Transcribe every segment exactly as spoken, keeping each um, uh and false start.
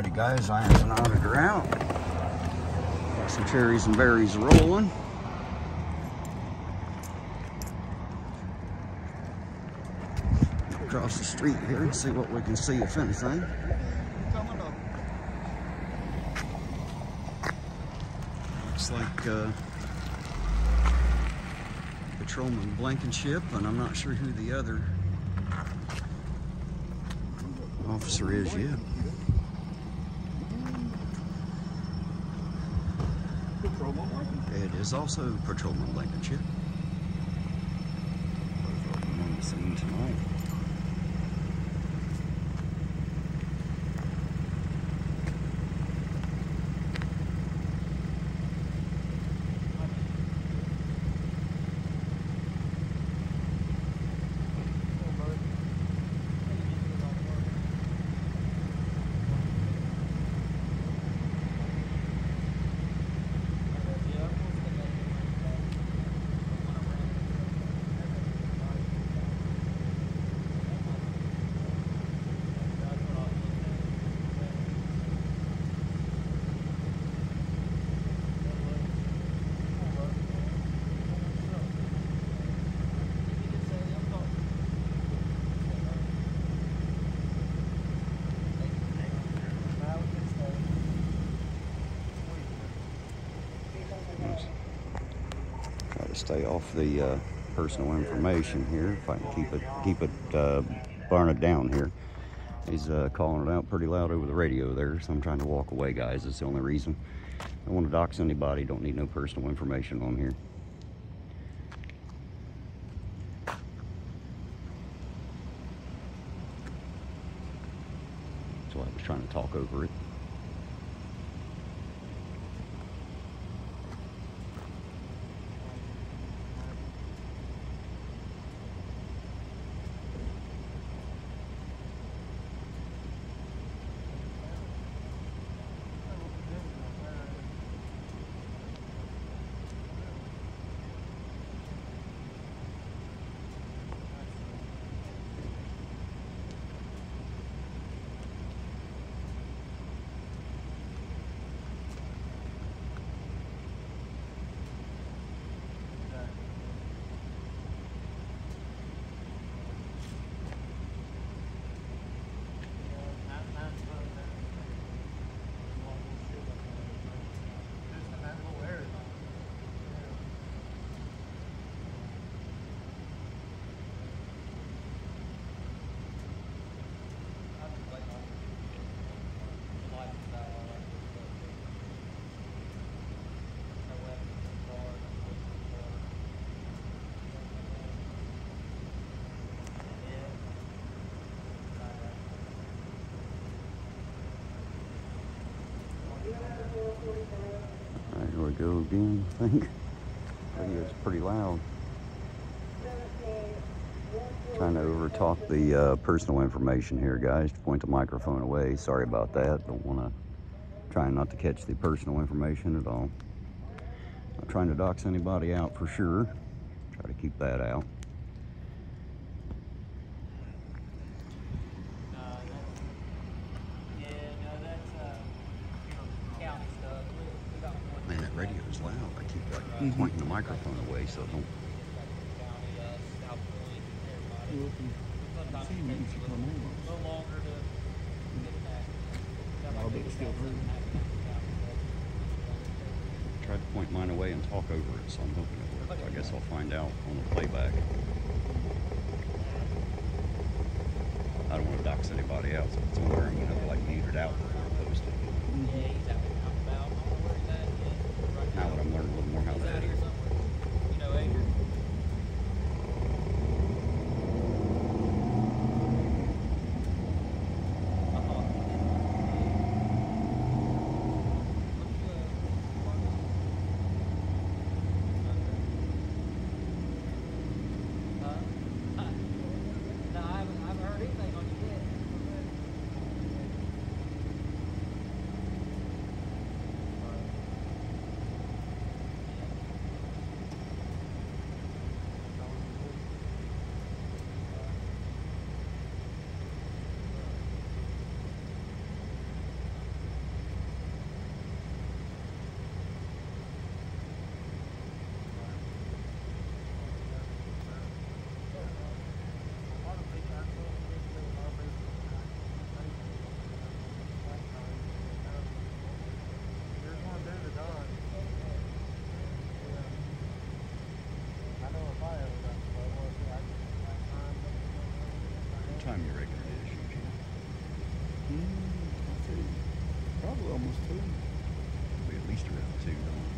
Alrighty guys, I am knotted her out. Got some cherries and berries rolling. Across the street here and see what we can see, if anything. Looks like uh, Patrolman Blankenship, and I'm not sure who the other officer is yet. It is also Patrolman Blankenship. Both of them on the scene tonight. Try to stay off the uh, personal information here, if I can keep it keep it uh, burn it down here. He's uh, calling it out pretty loud over the radio there, so I'm trying to walk away, guys. That's the only reason. I don't want to dox anybody. Don't need no personal information on here. So I was trying to talk over it. Alright, here we go again, I think. Radio's pretty loud. Trying to over talk the uh, personal information here, guys, to point the microphone away. Sorry about that. Don't want to, trying not to catch the personal information at all. Not trying to dox anybody out for sure. Try to keep that out. Man, that radio is loud. I keep like mm-hmm. pointing the microphone away so don't. Tried to point mine away and talk over it, so I'm hoping it works. I guess I'll find out on the playback. I don't want to dox anybody else. If it's on there, I'm going to have to like mute it out before I post it. Mm-hmm. Now that I'm learning a little more how to edit. almost two. It'll be at least around two,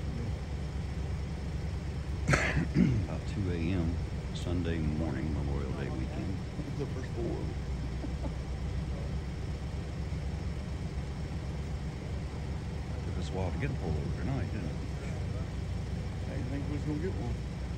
don't it? About two A M Sunday morning, Memorial Day weekend. The first four. Took us a while to get a pullover tonight, didn't it? I didn't think we was gonna get one.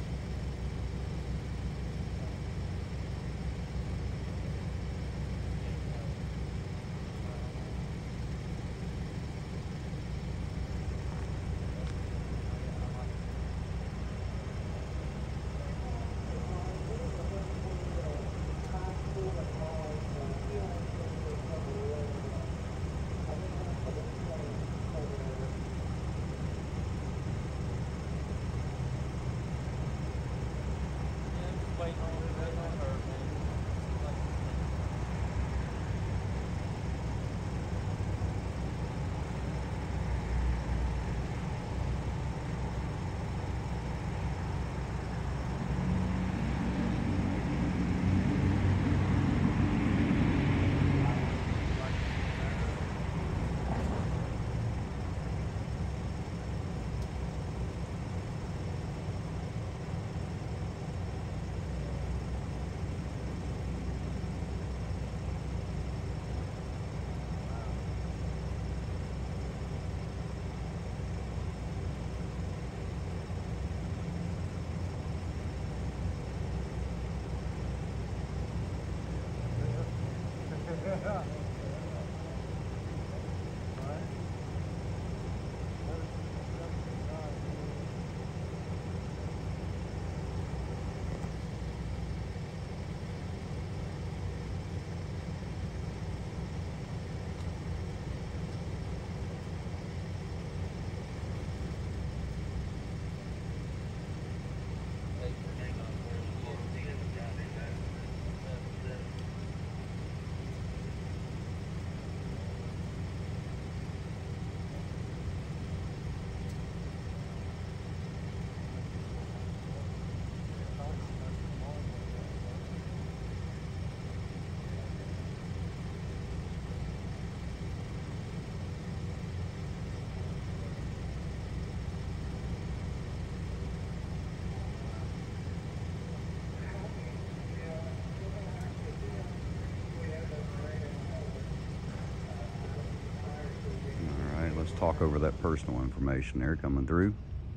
Let's talk over that personal information there coming through.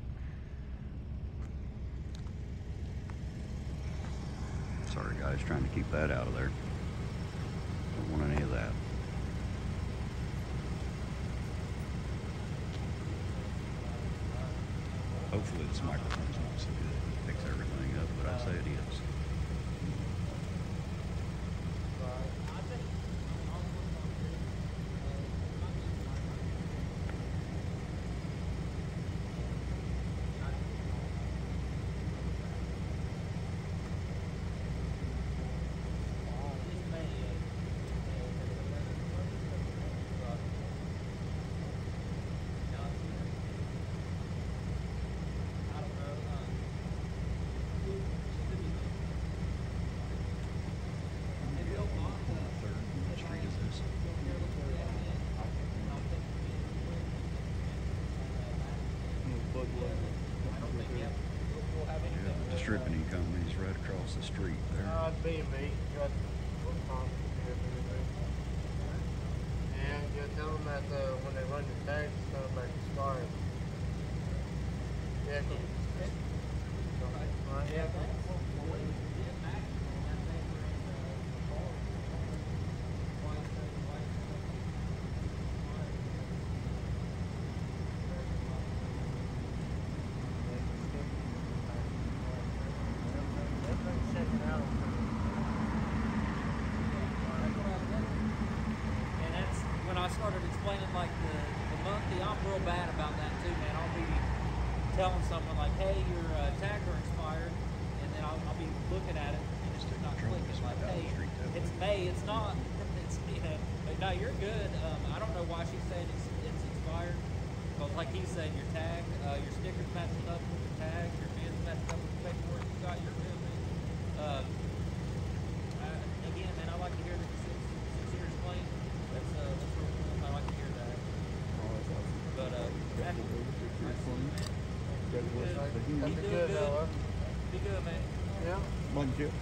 Sorry guys, trying to keep that out of there. Don't want any of that. Hopefully this microphone's not so good. It picks everything up, but I say it is. Distributing companies right across the street there. Uh, B and B. And you tell them that uh, when they run your tags, it's coming back expired. Yeah. Right. Yeah. I started explaining like the, the monthly, I'm real bad about that too, man. I'll be telling someone like, hey, your uh, tagger expired, and then I'll, I'll be looking at it and it's just not clicking. Like, hey, it's May, it's not. It's, you know, but no, you're good. Um, I don't know why she's saying it's, it's expired, because like he said, your tag, uh, your sticker's matching up with the tag, your bin's matching up with the paperwork you got, you're good, man. Um, I, again, man, I like to hear the sincere explain. That's uh, that's real cool. I like to hear that. Well, Congratulations to him. That'd You be doing good, good? though. Be good, man. Yeah. Thank you.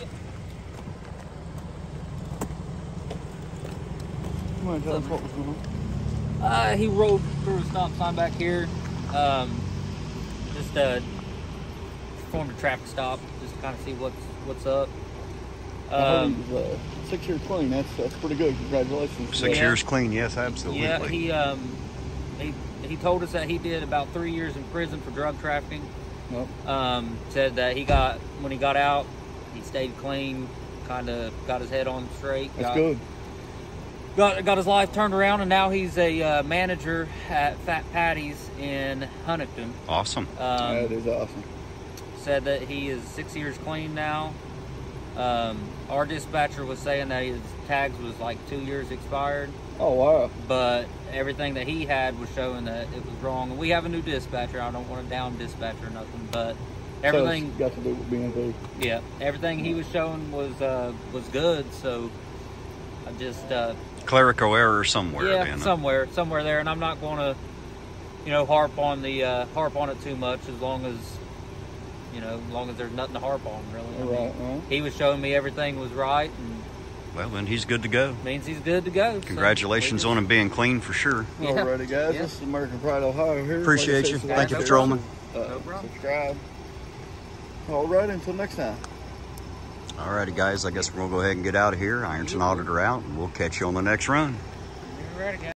Come on, tell us what was going on. Uh, he rode through a stop sign back here. Um, just uh, performed a traffic stop, just to kind of see what's what's up. I heard Um, he was uh, six years clean. That's that's pretty good. Congratulations. Six Yeah. years clean, yes, absolutely. yeah, he um, he he told us that he did about three years in prison for drug trafficking. Nope. Um, said that he got when he got out, he stayed clean, kind of got his head on straight. That's got, good. Got got his life turned around, and now he's a uh, manager at Fat Patty's in Huntington. Awesome. Um, That is awesome. said that he is six years clean now. Um, our dispatcher was saying that his tags was like two years expired, Oh wow. but everything that he had was showing that it was wrong. And we have a new dispatcher. I don't want to down dispatcher or nothing, but everything, So it's got to do with being big. yeah, everything he was showing was uh, was good. So I just, uh, Clerical error somewhere. yeah, then. somewhere, somewhere there. And I'm not going to, you know, harp on the uh, harp on it too much, as long as, you know, as long as there's nothing to harp on, really. I All mean, right. Well, he was showing me everything was right, and Well, then he's good to go. means he's good to go. So Congratulations we on him being clean for sure. Yeah. alrighty, guys. Yeah. This is American Pride, Ohio. Here. Appreciate Like I you. said, Thank you for subscribe. trolling. Uh, No problem. Subscribe. All right. Until next time. Alrighty, guys. I guess we'll go ahead and get out of here. Ironton Auditor out, and we'll catch you on the next run. Ready, guys.